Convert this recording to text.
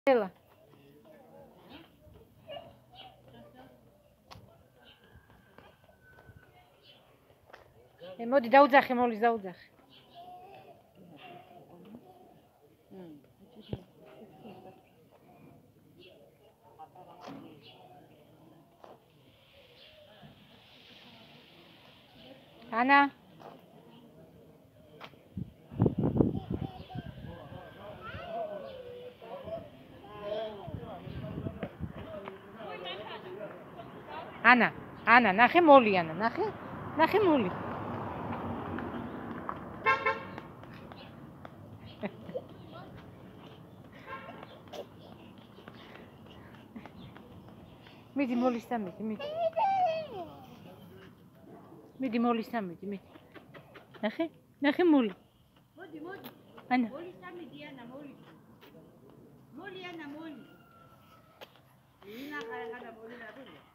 Ela. მოდი დაუძახე, მოლის დაუძახე. ანა. ანა, ნახე მოლი, ანა, ნახე მოლი. მიდი მოლის სამიდი, მიდი. მიდი მოლის სამიდი, მიდი. ნახე მოლი. მოდი. ანა. მოლის სამიდი, ანა, მოლის. მოლი, ანა, მოლი. ინა ხარა მოლი რა ბული.